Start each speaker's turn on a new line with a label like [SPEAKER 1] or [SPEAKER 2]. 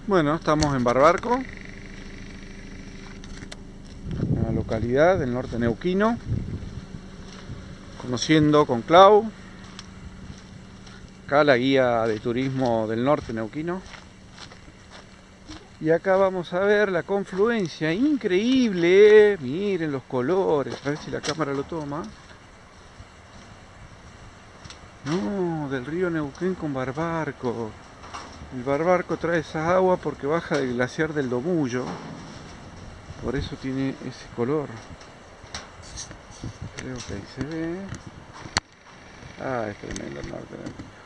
[SPEAKER 1] Bueno, estamos en Barbarco, una localidad del norte neuquino, conociendo con Clau, acá la guía de turismo del norte neuquino. Y acá vamos a ver la confluencia, increíble, miren los colores, a ver si la cámara lo toma. No, del río Neuquén con Barbarco. El Barbarco trae esa agua porque baja del glaciar del Domullo, por eso tiene ese color. Creo que ahí se ve. Ah, es tremendo el norte neuquino.